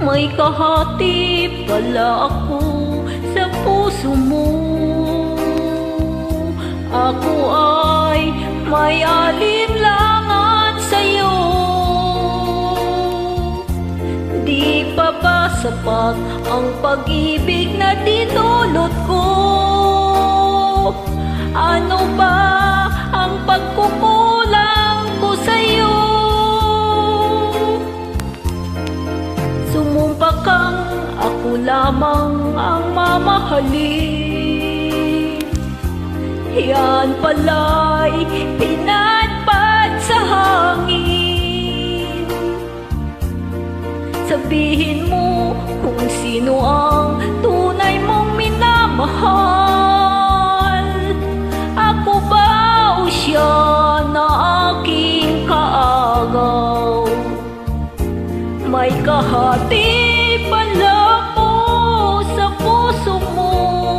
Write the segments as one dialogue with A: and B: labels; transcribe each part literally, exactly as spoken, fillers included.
A: may kahati pala ako sa puso mo. Ako ay may alinlangan sa'yo. Di pa ba sapat ang pag-ibig na dinulot ko? Ano ba ang pagkukulang ko sa'yo? Sumumpa kang ako lamang ang mamahalin. Yan pala'y pinadpad sa hangin. Sabihin mo kung sino ang tunay mong minamahal. Ako ba o siya na aking kaagaw? May kahati pala po sa puso mo.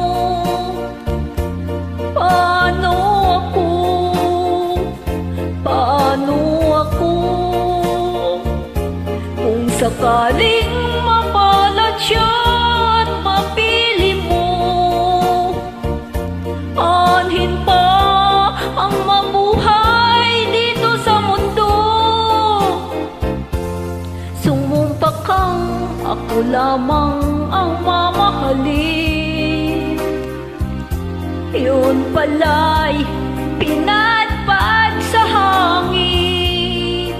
A: Paano ako? Paano ako? Kung sakaling mapalad siya at mapili mo, anhin pa ang mabuhay dito sa mundo. Sumumpa kang ako lamang ang mamahalin. Yun pala'y pinadpad sa hangin.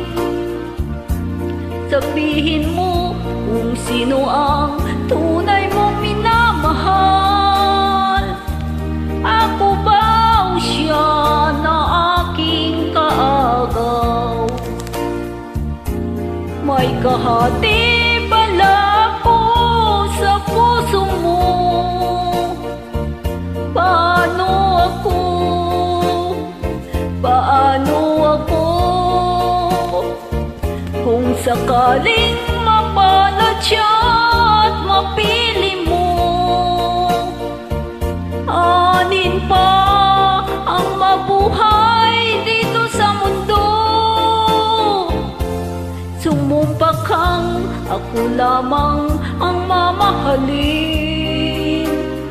A: Sabihin mo kung sino ang tunay mong minamahal. Ako ba o siya na aking kaagaw? May kahati pala ko sa puso mo. Paano ako? Paano ako? Kung sakaling mapalad siya at mapili mo, anin pa ang mabuhay dito sa mundo. Sumumpa kang ako lamang ang mamahalin.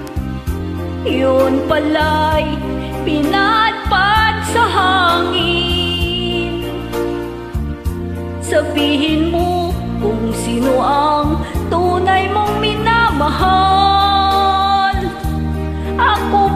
A: Yun pala'y pinadpad sa hangin. Sabihin mo kung sino ang tunay mong minamahal. Ako